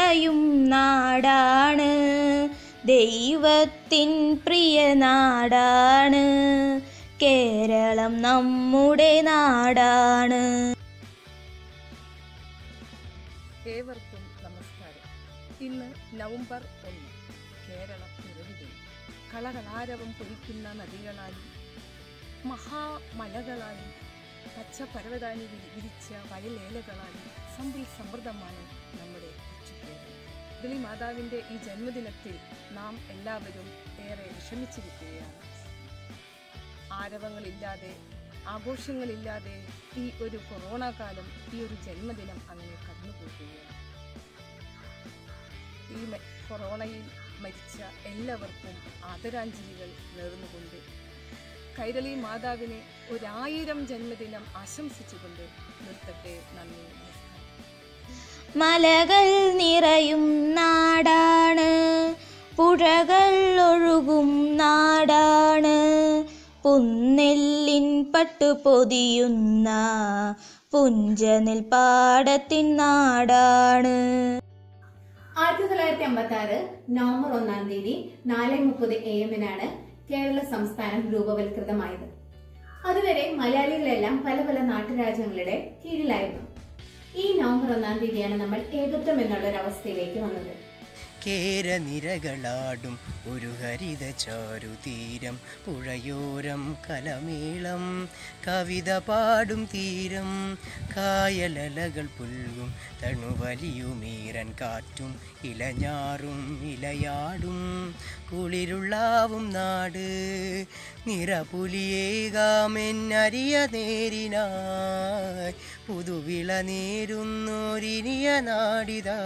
നിറയും നാടാണ്, ദൈവത്തിൻ പ്രിയ നാടാണ്, കേരളം നമ്മുടെ നാടാണ്. ഏവർക്കും നമസ്കാരം. ഇന്ന് നവംബർ 1, കേരള പിറവിദിനം. കളകളാരവം പൊഴിക്കുന്ന നദികളാലും മഹാമലകളാലും പച്ചപർവ്വതാനി വിരിച്ച വയലേലകളാലും സമ്പൽ സമൃദ്ധമാണ് നമ്മുടെ കേരളം. കൈരളി മാതാവിൻ്റെ ഈ ജന്മദിനത്തിൽ നാം എല്ലാവരും ഏറെ വിഷമിച്ചിരിക്കുകയാണ്. ആരവങ്ങളില്ലാതെ ആഘോഷങ്ങളില്ലാതെ ഈ ഒരു കൊറോണ കാലം, ഈ ഒരു ജന്മദിനം അങ്ങനെ കടന്നുപോകുകയാണ്. ഈ കൊറോണയിൽ മരിച്ച എല്ലാവർക്കും ആദരാഞ്ജലികൾ നേർന്നുകൊണ്ട് കൈരളി മാതാവിനെ 1000 ജന്മദിനം ആശംസിച്ചുകൊണ്ട് നിർത്തട്ടെ. നന്ദി, നമസ്കാരം. മലകൾ നിറയും നാടാണ്, പുഴകൾ ഒഴുകും നാടാണ്, പുന്നെല്ലിൻ പട്ടു പൊതിയുന്ന പുഞ്ചനെൽപ്പാടത്തിൻ നാടാണ്. 1956 നവംബർ 1-ാം തീയതി 4:30 AM കേരള സംസ്ഥാനം രൂപവൽകൃതമായത്. അതുവരെ മലയാളികളെല്ലാം പല പല നാട്ടുരാജ്യങ്ങളുടെ കീഴിലായിരുന്നു. ഈ നവംബർ 1-ാം തീയതിയാണ് നമ്മൾ ഏകത്വം എന്നുള്ളൊരവസ്ഥയിലേക്ക് വന്നത്. കേരനിരകളാടും ഒരു ഹരിത ചാരുതീരം, പുഴയോരം കലമേളം കവിത പാടും തീരം, കായലലകൾ പുൽകും തണുവലിയുമീരൻ കാറ്റും ഇലഞ്ഞാറും ഇലയാടും കുളിരുള്ളാവും നാട്, നിറപുലിയേകാമെന്നരിയ നേരിനായി പുതുവിള നേരുന്നോരിനിയ നാടിതാ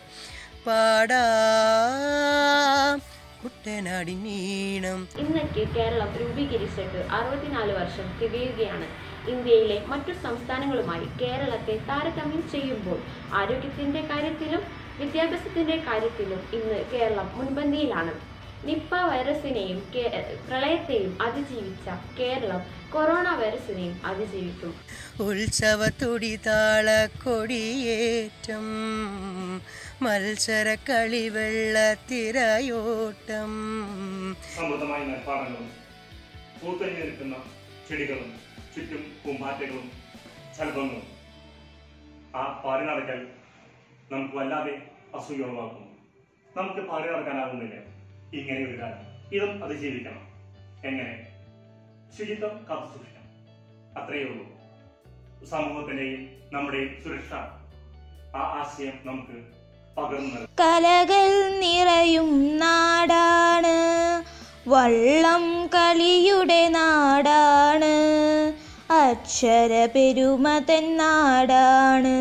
പാടാം കുട്ടനാടിൻ ഈണം. ഇന്നൊക്കെ കേരളം രൂപീകരിച്ചിട്ട് 64 വർഷം തികയുകയാണ്. ഇന്ത്യയിലെ മറ്റു സംസ്ഥാനങ്ങളുമായി കേരളത്തെ താരതമ്യം ചെയ്യുമ്പോൾ ആരോഗ്യത്തിന്റെ കാര്യത്തിലും വിദ്യാഭ്യാസത്തിന്റെ കാര്യത്തിലും ഇന്ന് കേരളം മുൻപന്തിയിലാണ്. നിപ്പ വൈറസിനെയും പ്രളയത്തെയും അതിജീവിച്ച കേരളം കൊറോണ വൈറസിനെയും അതിജീവിക്കും. ഉത്സവത്തൊടി താളക്കൊടിയേറ്റം, മത്സര കളിവെള്ളത്തിരയോട്ടം, സമൃദ്ധമായ നെൽപ്പാടങ്ങളും പൂത്തഞ്ഞു നിൽക്കുന്ന ചെടികളും ചുറ്റും പൂമ്പാറ്റകളും ശലഭങ്ങളും ആ പാടി നടക്കൽ നമുക്ക് വല്ലാതെ അസൂയ ഉളവാക്കുന്നു. നമുക്ക് പാടി നടക്കാനാകുന്നില്ല. ഇങ്ങനെ ഒരു കാലം ഇതും അതിജീവിക്കണം. എങ്ങനെ? ശുചിത്വം കാത്തു സൂക്ഷിക്കണം. അത്രയേ ഉള്ളൂ. സമൂഹത്തിന്റെയും നമ്മുടെയും സുരക്ഷ, ആ ആശയം നമുക്ക് പകർന്നു. കലകൾ നിറയും നാടാണ്, വള്ളം കളിയുടെ നാടാണ്, അക്ഷര പെരുമതൻ നാടാണ്.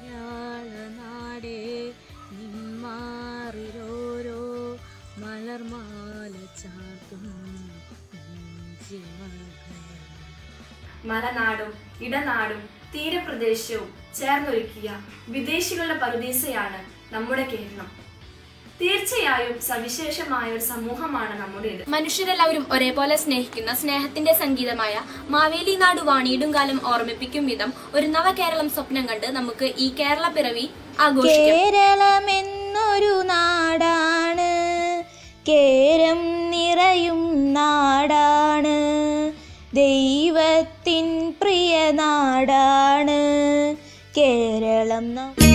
മലനാടും ഇടനാടും തീരപ്രദേശവും ചേർന്നൊരുക്കിയ വിദേശികളുടെ പറുദീസയാണ് നമ്മുടെ കേരളം. തീർച്ചയായും സവിശേഷമായ ഒരു സമൂഹമാണ് നമ്മുടേത്. മനുഷ്യരെല്ലാവരും ഒരേപോലെ സ്നേഹിക്കുന്ന സ്നേഹത്തിന്റെ സംഗീതമായ മാവേലി നാട് വാണിയിടും കാലം ഓർമ്മിപ്പിക്കും വിധം ഒരു നവകേരളം സ്വപ്നം കണ്ട് നമുക്ക് ഈ കേരള പിറവി ആഘോഷിക്കാം. കേരളമെന്നൊരു നാടാണ്, കേരം നിറയും നാടാണ്, ദൈവത്തിൻ പ്രിയ നാടാണ്, കേരളം.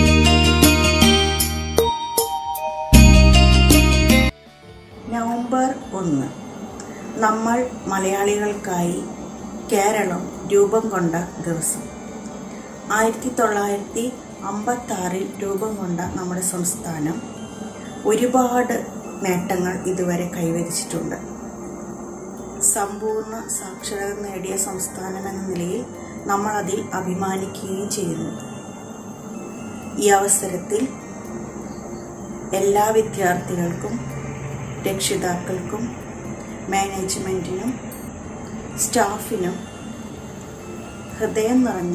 നവംബർ 1 നമ്മൾ മലയാളികൾക്കായി കേരളം രൂപം കൊണ്ട ദിവസം. 1956 രൂപം കൊണ്ട നമ്മുടെ സംസ്ഥാനം ഒരുപാട് നേട്ടങ്ങൾ ഇതുവരെ കൈവരിച്ചിട്ടുണ്ട്. സമ്പൂർണ്ണ സാക്ഷരത നേടിയ സംസ്ഥാനം എന്ന നിലയിൽ നമ്മൾ അതിൽ അഭിമാനിക്കുകയും ചെയ്യുന്നു. ഈ അവസരത്തിൽ എല്ലാ വിദ്യാർത്ഥികൾക്കും, രക്ഷിതാക്കൾക്കും, മാനേജ്മെന്റിനും, സ്റ്റാഫിനും ഹൃദയം നിറഞ്ഞ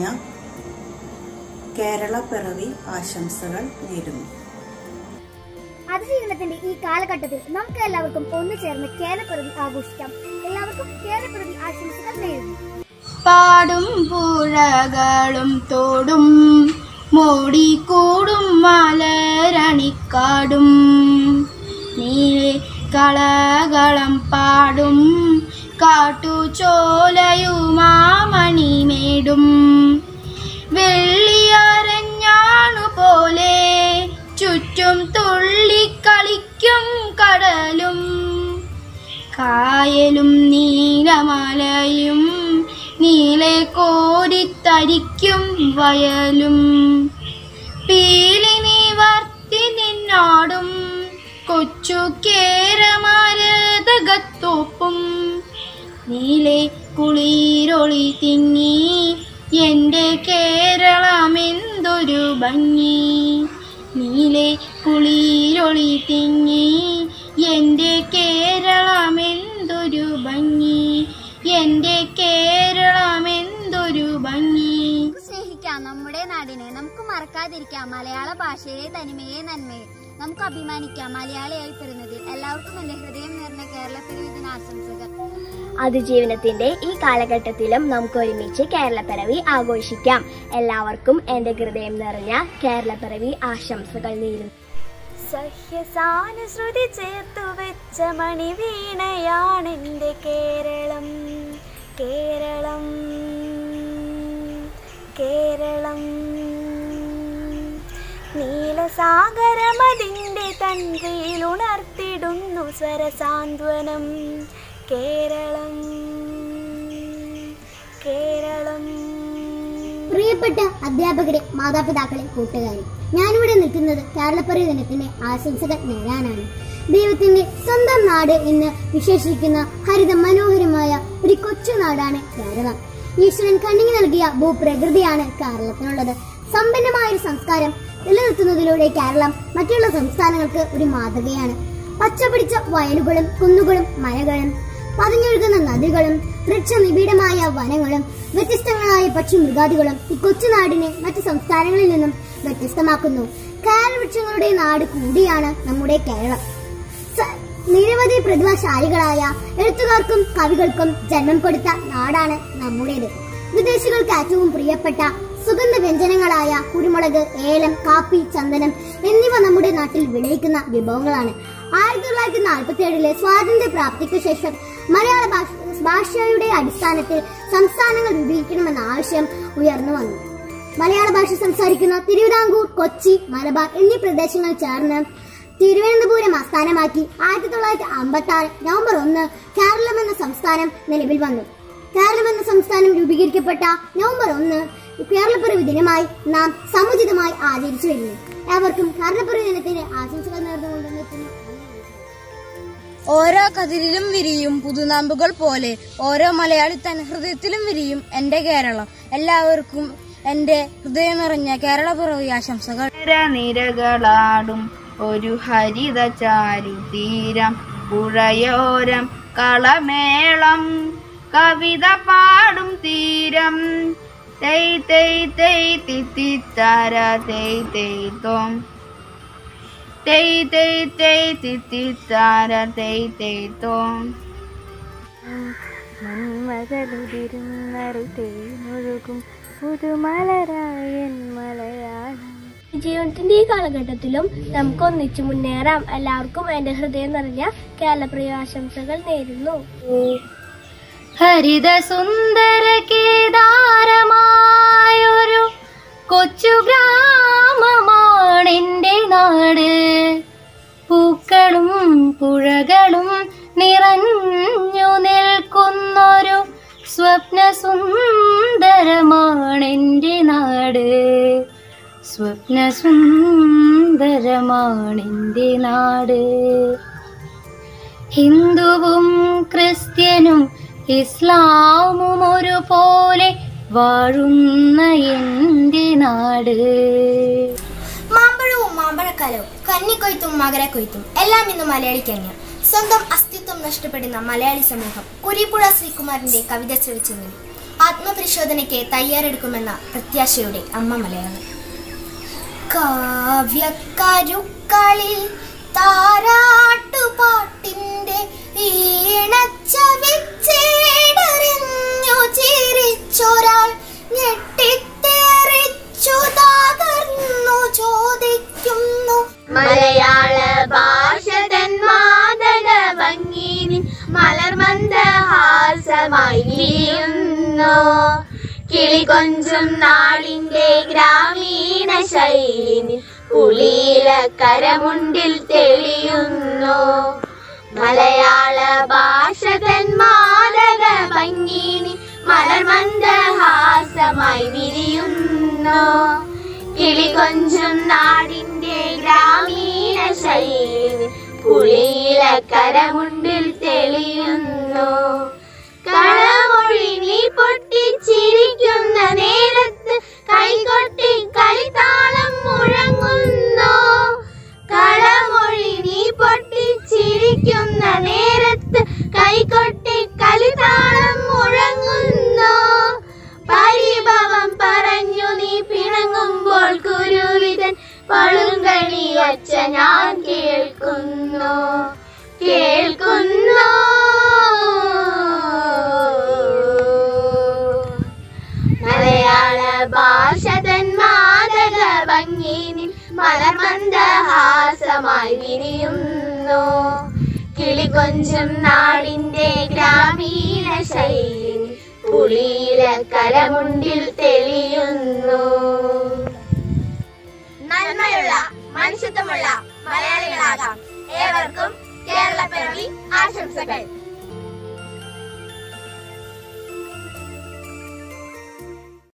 കേരള പിറവി ആശംസകൾ നേരുന്നു. അതിജീവനത്തിന്റെ ഈ കാലഘട്ടത്തിൽ നമുക്ക് എല്ലാവർക്കും ഒന്നു ചേർന്ന് കേരളപ്പിറവി ആഘോഷിക്കാം. എല്ലാവർക്കും കേരളപ്പിറവി ആശംസകൾ നേരുന്നു. പാടും പുഴകളും തോടും മോടിക്കൂടും മലരണിക്കാടും നീളെ കളകളം പാടും കാട്ടുചോലയുമാമണിമേടും വെള്ളിയരഞ്ഞാണു പോലെ ചുറ്റും തുള്ളിക്കളിക്കും കടലും കായലും നീലമലയും നീളെ കോരിത്തരിക്കും വയലും പീലി നിവർത്തി നിന്നാടും കൊച്ചു കേരമരതകത്തോപ്പും നീളെ കുളിരൊളി തിങ്ങി എൻ്റെ കേരളമെന്തൊരു ഭംഗി നീളെ കുളിരൊളി തിങ്ങി എൻ്റെ കേരളമെന്തൊരു ഭംഗി എൻ്റെ കേരളമെന്തൊരു ഭംഗി. സ്നേഹിക്കാം നമ്മുടെ നാടിനെ, നമുക്ക് മറക്കാതിരിക്കാം മലയാള ഭാഷയിലെ തനിമയെ നന്മയെ, നമുക്ക് അഭിമാനിക്കാം മലയാളിയായി പിറന്നതിൽ. എല്ലാവർക്കും എൻ്റെ ഹൃദയം നിറഞ്ഞ കേരളപ്പിറവി ദിനാശംസകൾ. അതിജീവനത്തിന്റെ ഈ കാലഘട്ടത്തിലും നമുക്ക് ഒരുമിച്ച് കേരളപ്പിറവി ആഘോഷിക്കാം. എല്ലാവർക്കും എൻ്റെ ഹൃദയം നിറഞ്ഞ കേരളപ്പിറവി ആശംസകൾ നേരുന്നു. സഹ്യസാനുശ്രുതി ചേർത്തു വെച്ച മണിവീണയാണെൻ്റെ കേരളം, കേരളം, കേരളം. നീലസാഗരമതിൻ്റെ തന്ത്രിയിൽ ഉണർത്തിടുന്നു സ്വരസാന്ത്വനം. കേരളം, കേരളം. പ്രിയപ്പെട്ട അധ്യാപകരെ, മാതാപിതാക്കളെ, കൂട്ടുകാരെ, ഞാനിവിടെ നിൽക്കുന്നത് കേരളപ്പിറവി ദിനത്തിന്റെ ആശംസകൾ നേരാനാണ്. ദൈവത്തിന്റെ സ്വന്തം നാട് എന്ന് വിശേഷിക്കുന്ന ഹരിത മനോഹരമായ ഒരു കൊച്ചു നാടാണ് കേരളം. ഈശ്വരൻ കണ്ണിന് നൽകിയ ഭൂപ്രകൃതിയാണ് കേരളത്തിനുള്ളത്. സമ്പന്നമായ ഒരു സംസ്കാരം നിലനിർത്തുന്നതിലൂടെ കേരളം മറ്റുള്ള സംസ്ഥാനങ്ങൾക്ക് ഒരു മാതൃകയാണ്. പച്ചപിടിച്ച വയലുകളും കുന്നുകളും മലകളും പതിഞ്ഞൊഴുകുന്ന നദികളും വൃക്ഷനിബിഡമായ വനങ്ങളും വ്യത്യസ്തങ്ങളായ പക്ഷി മൃഗാദികളും ഈ കൊച്ചുനാടിനെ മറ്റു സംസ്ഥാനങ്ങളിൽ നിന്നും വ്യത്യസ്തമാക്കുന്നു. കേരവൃക്ഷങ്ങളുടെ നാട് കൂടിയാണ് നമ്മുടെ കേരളം. നിരവധി പ്രതിഭാശാലികളായ എഴുത്തുകാർക്കും കവികൾക്കും ജന്മം കൊടുത്ത നാടാണ് നമ്മുടേത്. വിദേശികൾക്ക് ഏറ്റവും പ്രിയപ്പെട്ട സുഗന്ധ വ്യഞ്ജനങ്ങളായ കുരുമുളക്, ഏലം, കാപ്പി, ചന്ദനം എന്നിവ നമ്മുടെ നാട്ടിൽ വിളയിക്കുന്ന വിഭവങ്ങളാണ്. 1947 സ്വാതന്ത്ര്യ പ്രാപ്തിക്ക് ശേഷം മലയാള ഭാഷയുടെ അടിസ്ഥാനത്തിൽ സംസ്ഥാനങ്ങൾ രൂപീകരിക്കണമെന്ന ആവശ്യം ഉയർന്നു വന്നു. മലയാള ഭാഷ സംസാരിക്കുന്ന തിരുവിതാംകൂർ, കൊച്ചി, മലബാർ എന്നീ പ്രദേശങ്ങൾ ചേർന്ന് തിരുവനന്തപുരം ആസ്ഥാനമാക്കി 1956 നവംബർ 1 കേരളം എന്ന സംസ്ഥാനം നിലവിൽ വന്നു. കേരളം എന്ന സംസ്ഥാനം രൂപീകരിക്കപ്പെട്ട നവംബർ 1 കേരളപ്പിറവി ദിനമായി നാം സമുചിതമായി ആചരിച്ചു വരുന്നു. ഏവർക്കും കേരളപ്പിറവി ദിനത്തിന്റെ ആശംസകൾ നേർന്നുകൊണ്ട് നിർത്തുന്നു. ഓരോ കതിരിലും വിരിയും പുതുനാമ്പുകൾ പോലെ ഓരോ മലയാളി തൻ ഹൃദയത്തിലും വിരിയും എന്റെ കേരളം. എല്ലാവർക്കും എന്റെ ഹൃദയം നിറഞ്ഞ കേരളപ്പിറവി ആശംസകൾ. നിരകളാടും ഒരു ഹരിത ചാരു തീരം, പുഴയോരം കളമേളം കവിത പാടും തീരം. തെയ് തെയ് തെയ് തിത്തിത്താര തെയ് തെയ് തോം, തെയ് തെയ് തെയ് തിത്തിത്താര തെയ് തെയ് തോം. മന്മകളുതിരുന്നറി തേനൊഴുകും പുതുമലരായൻ മലയാളം. ജീവിതത്തിന്റെ ഈ കാലഘട്ടത്തിലും നമുക്ക് ഒന്നിച്ചു മുന്നേറാം. എല്ലാവർക്കും എന്റെ ഹൃദയം നിറഞ്ഞ കേരളപ്പിറവി ആശംസകൾ നേരുന്നു. ഹരിത സുന്ദര കേദാരമായൊരു കൊച്ചു ഗ്രാമമാണെന്റെ നാട്. പൂക്കളും പുഴകളും നിറഞ്ഞു നിൽക്കുന്നൊരു സ്വപ്ന സുന്ദരമാണെന്റെ നാട്. സ്വപ്ന സുന്ദരമാണെന്റെ നാട്. ഹിന്ദുവും ക്രിസ്ത്യനും ഇസ്ലാമും ഒരുപോലെ വാഴുന്ന എന്റെ നാട്. മാമ്പഴവും മാമ്പഴക്കാലവും കന്നിക്കൊയ്ത്തും മകരക്കൊയ്ത്തും എല്ലാം ഇന്ന് മലയാളിക്കന്യം. സ്വന്തം അസ്തിത്വം നഷ്ടപ്പെടുന്ന മലയാളി സമൂഹം കുരിപ്പുഴ ശ്രീകുമാരന്റെ കവിത ശ്രവിച്ചെങ്കിൽ ആത്മപരിശോധനയ്ക്ക് തയ്യാറെടുക്കുമെന്ന പ്രത്യാശയുടെ അമ്മ മലയാളം. കാവ്യക്കരുക്കളിൽ താരാട്ടുപാട്ടിന്റെ ഈണച്ചവിച്ചേടറിഞ്ഞു ചിരിച്ചൊരാൾ ഞെട്ടിത്തേറിച്ചു താകർ മലർമന്ദഹാസമായി വിരിയുന്നു. കിളികൊഞ്ചും നാടിന്റെ ഗ്രാമീണ ശൈലി കുളിയില കരമുണ്ടിൽ തെളിയുന്നു. മലയാള ഭാഷ തൻ മാരക ഭംഗി മലർമന്ദഹാസമായി വിരിയുന്നു. കിളികൊഞ്ചും നാടിന്റെ ഗ്രാമീണ ശൈലി കുളിയില കരമുണ്ടിൽ തെളിയുന്നു. കളമൊഴി നീ പൊട്ടിച്ചിരിക്കുന്ന നേരത്ത് കൈകൊട്ടി കളിത്താളം മുഴങ്ങുന്നു. കളമൊഴി നീ പൊട്ടിച്ചിരിക്കുന്ന നേരത്ത് കൈകൊട്ടി കളിത്താളം മുഴങ്ങുന്നു. പരിഭവം പറഞ്ഞു നീ പിണങ്ങുമ്പോൾ കുരുവിതൻ പളുങ്കണി ഒച്ച ഞാൻ കേൾക്കുന്നു. മലയാള ഭാഷ തൻ മാതക ഭംഗി മലർമന്ദഹാസമായി വിരിയുന്നു. കിളികൊഞ്ചും നാടിന്റെ ഗ്രാമീണ ശൈലി പുളിയില കരമുണ്ടിൽ തെളിയുന്നു. നന്മയുള്ള മനുഷ്യത്വമുള്ള മലയാളികളാകാം. ഏവർക്കും കേരളപ്പിറവി ആശംസകൾ.